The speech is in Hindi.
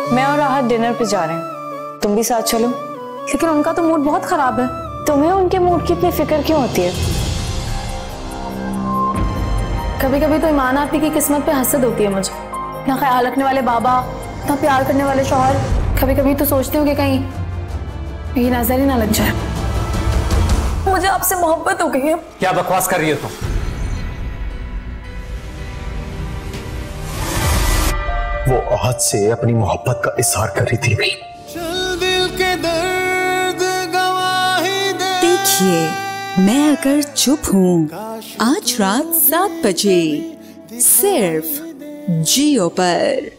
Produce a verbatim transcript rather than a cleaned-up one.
मैं और राहत डिनर पे जा रहे हैं, तुम भी साथ चलो। लेकिन उनका तो मूड बहुत खराब है। तुम्हें उनके मूड की इतनी फिक्र क्यों होती है? कभी कभी तो ईमान आपी की किस्मत पे हसद होती है मुझे। इतना ख्याल रखने वाले बाबा, इतना प्यार करने वाले शौहर, कभी कभी तो सोचती हूँ कि कहीं मेरी नजर ही ना लग जाए। मुझे आपसे मोहब्बत हो गई है। क्या बकवास कर रही हो तुम? वो आहत से अपनी मोहब्बत का इजहार कर रही थी भी। दिल के दर्द गवाही दे। देखिए मैं अगर चुप हूँ, आज रात सात बजे सिर्फ जियो पर।